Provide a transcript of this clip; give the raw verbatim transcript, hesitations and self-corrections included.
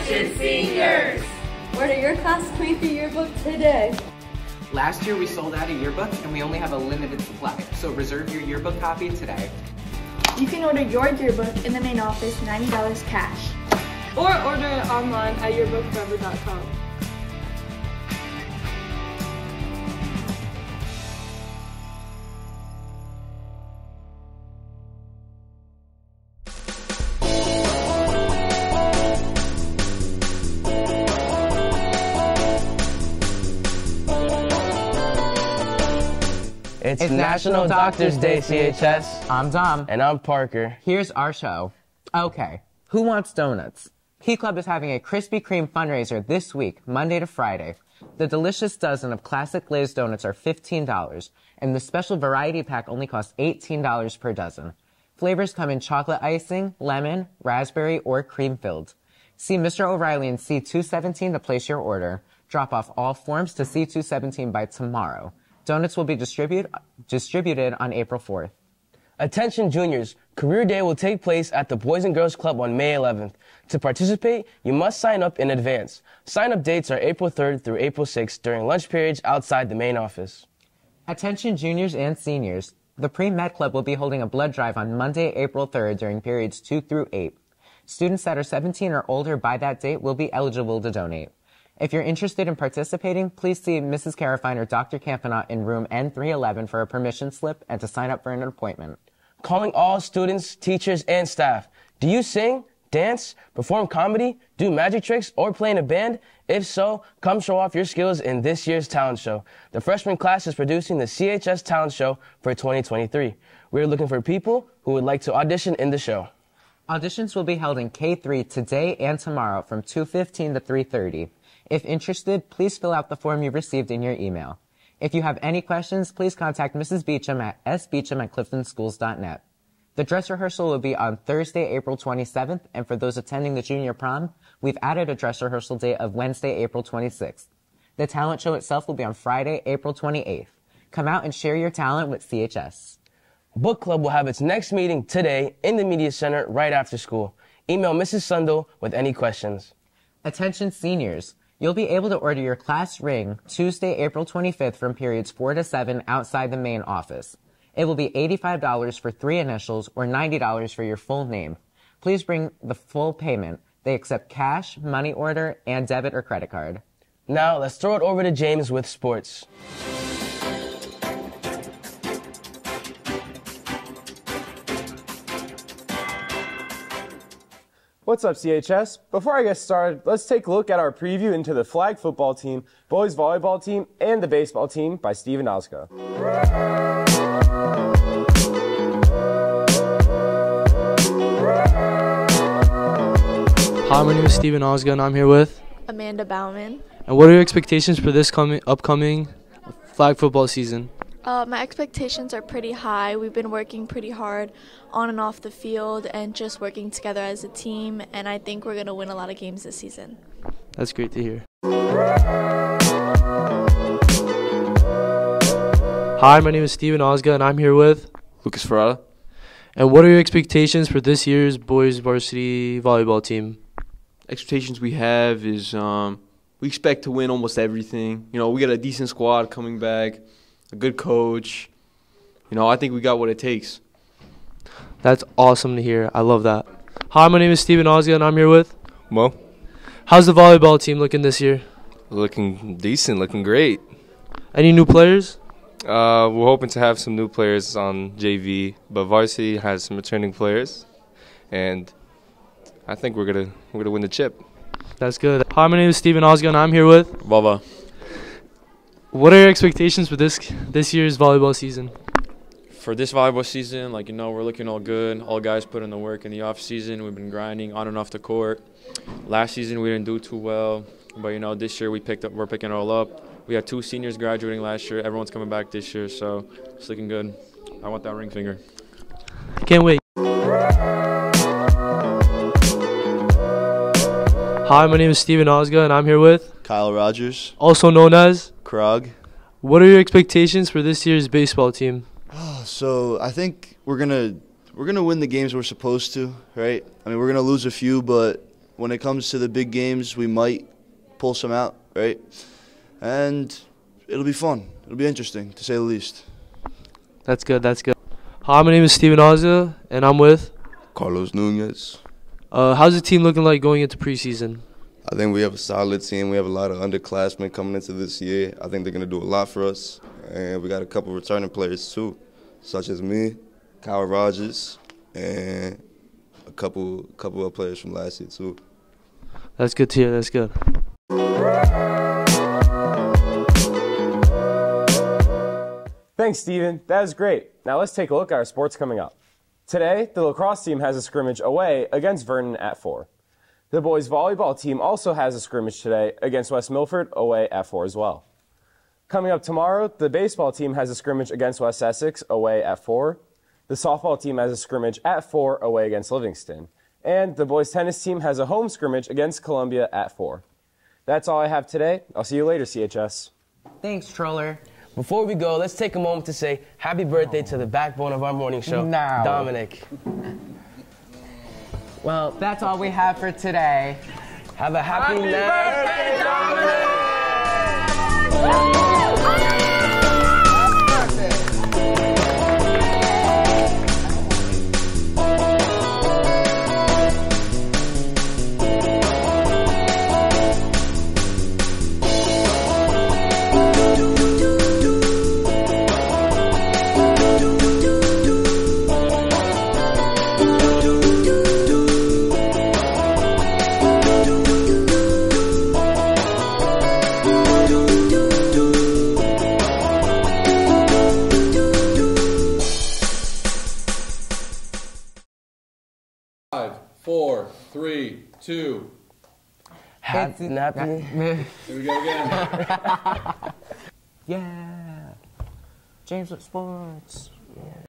Attention seniors! Order your class twenty-three yearbook today. Last year we sold out of yearbooks and we only have a limited supply, so reserve your yearbook copy today. You can order your yearbook in the main office, ninety dollars cash. Or order it online at yearbook forever dot com. It's, it's National, National Doctors Day, C H S. I'm Dom. And I'm Parker. Here's our show. Okay, who wants donuts? Key Club is having a Krispy Kreme fundraiser this week, Monday to Friday. The delicious dozen of classic glazed donuts are fifteen dollars, and the special variety pack only costs eighteen dollars per dozen. Flavors come in chocolate icing, lemon, raspberry, or cream-filled. See Mister O'Reilly in C two seventeen to place your order. Drop off all forms to C two seventeen by tomorrow. Donuts will be distribute, distributed on April fourth. Attention juniors, Career Day will take place at the Boys and Girls Club on May eleventh. To participate, you must sign up in advance. Sign-up dates are April third through April sixth during lunch periods outside the main office. Attention juniors and seniors, the Pre-Med Club will be holding a blood drive on Monday, April third during periods two through eight. Students that are seventeen or older by that date will be eligible to donate. If you're interested in participating, please see Missus Carafine or Doctor Campanot in room N three eleven for a permission slip and to sign up for an appointment. Calling all students, teachers, and staff. Do you sing, dance, perform comedy, do magic tricks, or play in a band? If so, come show off your skills in this year's talent show. The freshman class is producing the C H S Talent Show for twenty twenty-three. We're looking for people who would like to audition in the show. Auditions will be held in K three today and tomorrow from two fifteen to three thirty. If interested, please fill out the form you received in your email. If you have any questions, please contact Missus Beecham at s beecham at clifton schools dot net. The dress rehearsal will be on Thursday, April twenty-seventh, and for those attending the junior prom, we've added a dress rehearsal date of Wednesday, April twenty-sixth. The talent show itself will be on Friday, April twenty-eighth. Come out and share your talent with C H S. Book Club will have its next meeting today in the Media Center right after school. Email Missus Sundel with any questions. Attention seniors. You'll be able to order your class ring Tuesday, April twenty-fifth from periods four to seven outside the main office. It will be eighty-five dollars for three initials or ninety dollars for your full name. Please bring the full payment. They accept cash, money order, and debit or credit card. Now let's throw it over to James with sports. What's up, C H S? Before I get started, let's take a look at our preview into the flag football team, boys volleyball team, and the baseball team by Steven Ozga. Hi, my name is Steven Ozga, and I'm here with Amanda Bauman. And what are your expectations for this coming upcoming flag football season? Uh, my expectations are pretty high. We've been working pretty hard on and off the field and just working together as a team, and I think we're going to win a lot of games this season. That's great to hear. Hi, my name is Steven Ozga, and I'm here with Lucas Ferrara. And what are your expectations for this year's boys varsity volleyball team? Expectations we have is um, we expect to win almost everything. You know, we got a decent squad coming back. A good coach. You know, I think we got what it takes. That's awesome to hear. I love that. Hi, my name is Steven Ozga, and I'm here with Mo. How's the volleyball team looking this year? Looking decent, looking great. Any new players? Uh, we're hoping to have some new players on J V, but varsity has some returning players, and I think we're gonna we're gonna win the chip. That's good. Hi, my name is Steven Ozga, and I'm here with Baba. What are your expectations for this this year's volleyball season? For this volleyball season, like, you know, we're looking all good. All guys put in the work in the off season. We've been grinding on and off the court. Last season we didn't do too well, but you know, this year we picked up. We're picking it all up. We had two seniors graduating last year. Everyone's coming back this year, so it's looking good. I want that ring finger. Can't wait. Hi, my name is Steven Ozga, and I'm here with Kyle Rogers, also known as Krog. What are your expectations for this year's baseball team? Oh, so I think we're gonna we're gonna win the games we're supposed to, right? I mean, we're gonna lose a few, but when it comes to the big games, we might pull some out, right? And it'll be fun. It'll be interesting, to say the least. That's good. That's good. Hi, my name is Steven Ozia, and I'm with Carlos Nunez. Uh, how's the team looking like going into preseason? I think we have a solid team. We have a lot of underclassmen coming into this year. I think they're going to do a lot for us. And we got a couple returning players, too, such as me, Kyle Rogers, and a couple couple of players from last year, too. That's good to hear. That's good. Thanks, Steven. That was great. Now let's take a look at our sports coming up. Today, the lacrosse team has a scrimmage away against Vernon at four. The boys volleyball team also has a scrimmage today against West Milford away at four as well. Coming up tomorrow, the baseball team has a scrimmage against West Essex away at four. The softball team has a scrimmage at four away against Livingston. And the boys tennis team has a home scrimmage against Columbia at four. That's all I have today. I'll see you later, C H S. Thanks, Troller. Before we go, let's take a moment to say happy birthday to the backbone of our morning show, No. Dominick. Well, that's all we have for today. Have a happy, Happy night. birthday, Dominick! Five, four, three, two. Happy, happy. Here we go again. Yeah. James with sports. Yeah.